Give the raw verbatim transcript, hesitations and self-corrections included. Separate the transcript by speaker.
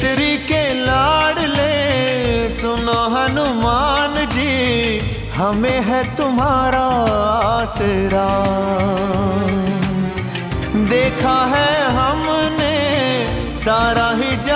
Speaker 1: श्री के लाडले सुनो हनुमान जी, हमें है तुम्हारा आसरा। देखा है हमने सारा ही